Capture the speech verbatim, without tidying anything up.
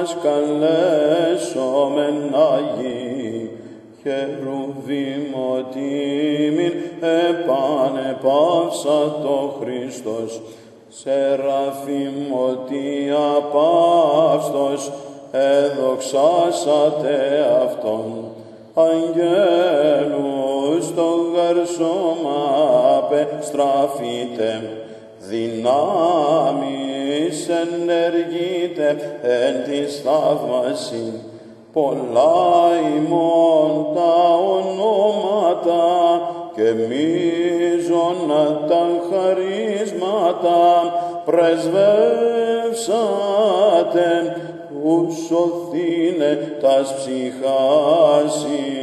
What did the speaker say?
μας καλέσομεν Αγίοι, χερουβημοτήμην επανεπαύσατο Χριστός, σεραφιμωτή απαύστος, εδοξάσατε Αυτόν. Αγγέλους το γαρσόμα απεστραφείτε, δυνάμεις ενεργείτε εν της θαύμασιν, πολλά ημών τα ονόματα και μείζωνα τα χαρίσματα πρεσβεύσατε, ους σωθήνε τας ψυχάς